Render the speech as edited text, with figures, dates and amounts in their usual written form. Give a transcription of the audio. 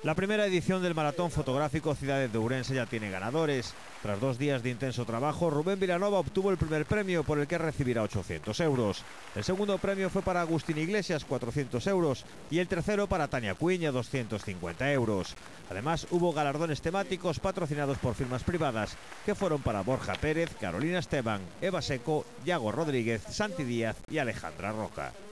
La primera edición del maratón fotográfico Ciudades de Ourense ya tiene ganadores. Tras 2 días de intenso trabajo, Rubén Vilanova obtuvo el primer premio, por el que recibirá 800 euros. El segundo premio fue para Agustín Iglesias, 400 euros, y el tercero para Tania Cuiña, 250 euros. Además, hubo galardones temáticos patrocinados por firmas privadas, que fueron para Borja Pérez, Carolina Esteban, Eva Seco, Yago Rodríguez, Santi Díaz y Alejandra Roca.